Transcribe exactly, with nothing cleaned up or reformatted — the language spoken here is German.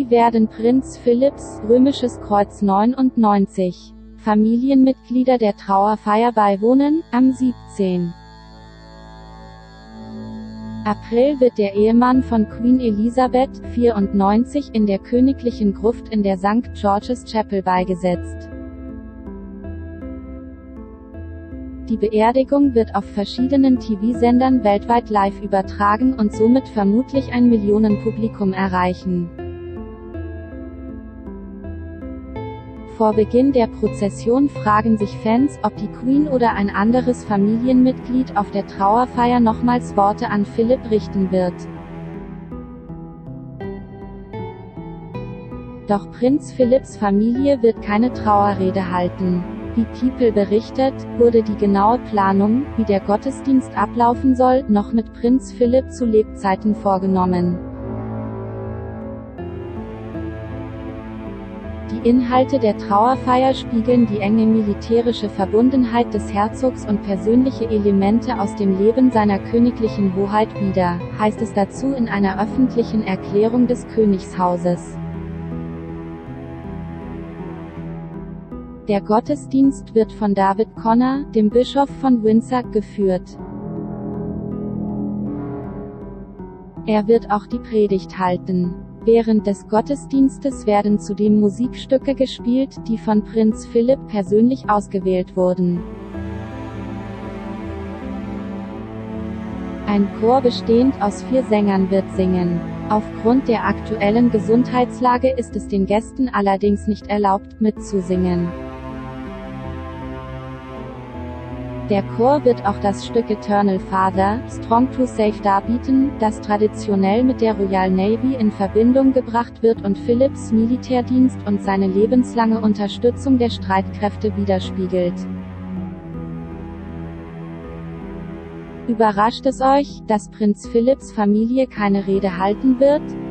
Wie werden Prinz Philipps Römisches Kreuz neunundneunzig Familienmitglieder der Trauerfeier beiwohnen? Am siebzehnten April wird der Ehemann von Queen Elizabeth, vierundneunzig, in der königlichen Gruft in der Sankt George's Chapel beigesetzt. Die Beerdigung wird auf verschiedenen T V-Sendern weltweit live übertragen und somit vermutlich ein Millionenpublikum erreichen. Vor Beginn der Prozession fragen sich Fans, ob die Queen oder ein anderes Familienmitglied auf der Trauerfeier nochmals Worte an Philipp richten wird. Doch Prinz Philipps Familie wird keine Trauerrede halten. Wie People berichtet, wurde die genaue Planung, wie der Gottesdienst ablaufen soll, noch mit Prinz Philipp zu Lebzeiten vorgenommen. Die Inhalte der Trauerfeier spiegeln die enge militärische Verbundenheit des Herzogs und persönliche Elemente aus dem Leben seiner königlichen Hoheit wider, heißt es dazu in einer öffentlichen Erklärung des Königshauses. Der Gottesdienst wird von David Connor, dem Bischof von Windsor, geführt. Er wird auch die Predigt halten. Während des Gottesdienstes werden zudem Musikstücke gespielt, die von Prinz Philipp persönlich ausgewählt wurden. Ein Chor bestehend aus vier Sängern wird singen. Aufgrund der aktuellen Gesundheitslage ist es den Gästen allerdings nicht erlaubt, mitzusingen. Der Chor wird auch das Stück Eternal Father, Strong to Save darbieten, das traditionell mit der Royal Navy in Verbindung gebracht wird und Philipps Militärdienst und seine lebenslange Unterstützung der Streitkräfte widerspiegelt. Überrascht es euch, dass Prinz Philipps Familie keine Rede halten wird?